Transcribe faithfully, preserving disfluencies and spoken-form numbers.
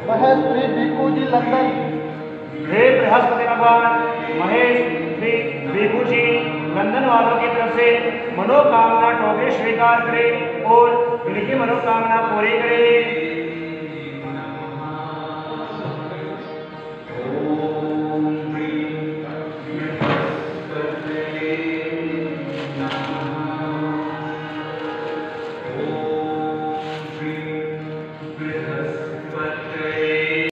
Mahesh Shri Biku ji London. हे बृहस्पति भगवान, Mahesh Shri Biku ji London वालों की तरफ से मनोकामना टोके स्वीकार करे और इनकी मनोकामना पूरी करे।